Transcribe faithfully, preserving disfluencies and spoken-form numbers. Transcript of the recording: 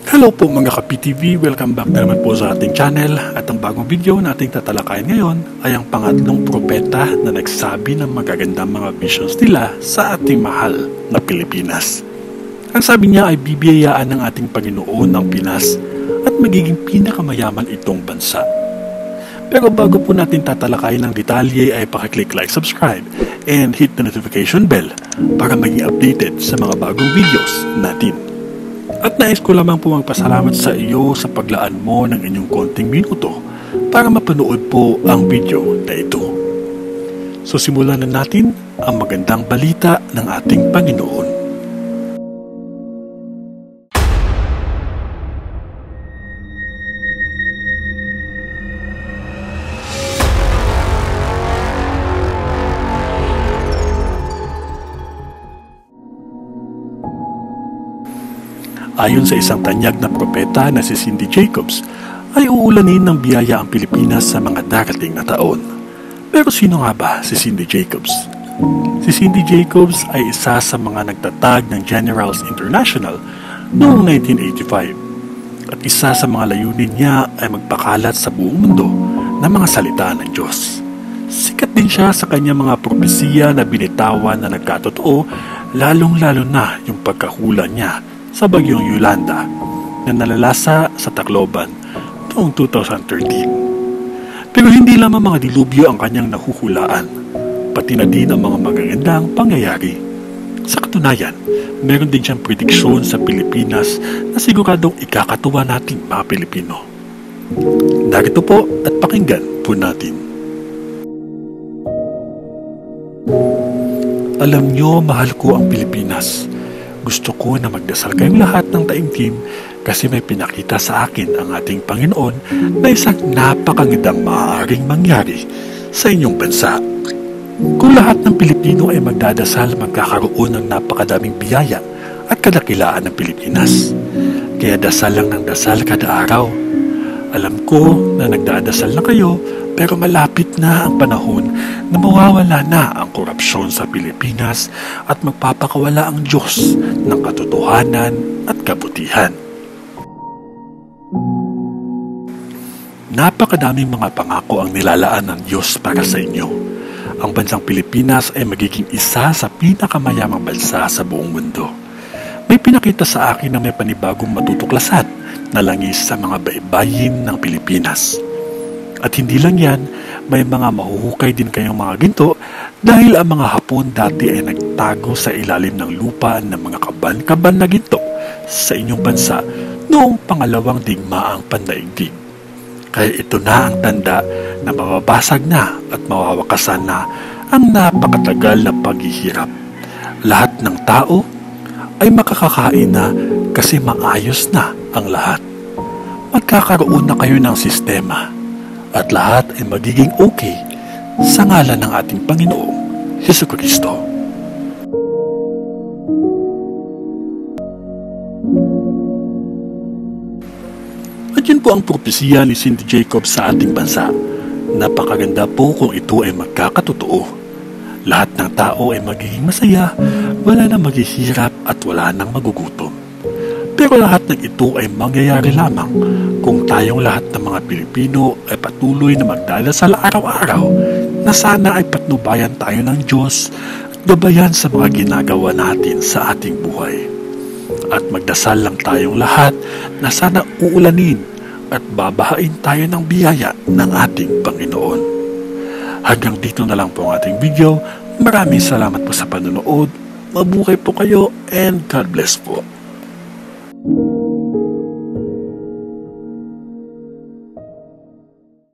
Hello po mga ka-P T V, welcome back na naman po sa ating channel at ang bagong video na ating tatalakayin ngayon ay ang pangatlong propeta na nagsabi ng magagandang mga visions nila sa ating mahal na Pilipinas. Ang sabi niya ay bibiyayaan ng ating Panginoon ng Pinas at magiging pinakamayaman itong bansa. Pero bago po natin tatalakayin ng detalye ay pakiclick like, subscribe and hit the notification bell para maging updated sa mga bagong videos natin. At nais ko lamang po magpasalamat sa iyo sa paglaan mo ng inyong konting minuto para mapanood po ang video na ito. So simulan na natin ang magandang balita ng ating Panginoon. Ayon sa isang tanyag na propeta na si Cindy Jacobs, ay uulanin ng biyaya ang Pilipinas sa mga darating na taon. Pero sino nga ba si Cindy Jacobs? Si Cindy Jacobs ay isa sa mga nagtatag ng Generals International noong nineteen eighty-five. At isa sa mga layunin niya ay magpakalat sa buong mundo ng mga salita ng Diyos. Sikat din siya sa kanyang mga propesiya na binitawan na nagkatotoo, lalong-lalo na yung pagkahula niya sa bagyong Yolanda na nalalasa sa Tacloban noong two thousand thirteen. Pero hindi lamang mga dilubyo ang kanyang nahuhulaan, pati na din ang mga magagandang pangyayari. Sa katunayan, meron din siyang prediksyon sa Pilipinas na siguradong ikakatuwa nating mga Pilipino. Narito po at pakinggan po natin. Alam niyo, mahal ko ang Pilipinas. Gusto ko na magdasal kayong lahat ng taimtim kasi may pinakita sa akin ang ating Panginoon na isang napakagandang maaaring mangyari sa inyong bansa. Kung lahat ng Pilipino ay magdadasal, magkakaroon ng napakadaming biyaya at kadakilaan ng Pilipinas. Kaya dasal lang ng dasal kada araw. Alam ko na nagdadasal na kayo, pero malapit na ang panahon na mawawala na ang korupsyon sa Pilipinas at magpapakawala ang Diyos ng katotohanan at kabutihan. Napakadaming mga pangako ang nilalaan ng Diyos para sa inyo. Ang bansang Pilipinas ay magiging isa sa pinakamayamang bansa sa buong mundo. May pinakita sa akin na may panibagong matutuklasan na langis sa mga baybayin ng Pilipinas. At hindi lang yan, may mga mahuhukay din kayong mga ginto dahil ang mga Hapon dati ay nagtago sa ilalim ng lupa ng mga kaban-kaban na ginto sa inyong bansa noong pangalawang digmaang pandaigdig. Kaya ito na ang tanda na mababasag na at mawawakasan na ang napakatagal na paghihirap. Lahat ng tao ay makakakain na kasi maayos na ang lahat. Magkakaroon na kayo ng sistema at lahat ay magiging okay sa ngalan ng ating Panginoong Jesucristo. At yun po ang propesiya ni Cindy Jacobs sa ating bansa. Napakaganda po kung ito ay magkakatotoo. Lahat ng tao ay magiging masaya, wala nang maghihirap at wala nang magugutom. Pero lahat ng ito ay mangyayari lamang kung tayong lahat ng mga Pilipino ay patuloy na magdadasal araw-araw na sana ay patnubayan tayo ng Diyos at gabayan sa mga ginagawa natin sa ating buhay. At magdasal lang tayong lahat na sana uulanin at babahain tayo ng biyaya ng ating Panginoon. Hanggang dito na lang po ang ating video. Maraming salamat po sa panonood. Mabuhay po kayo and God bless po.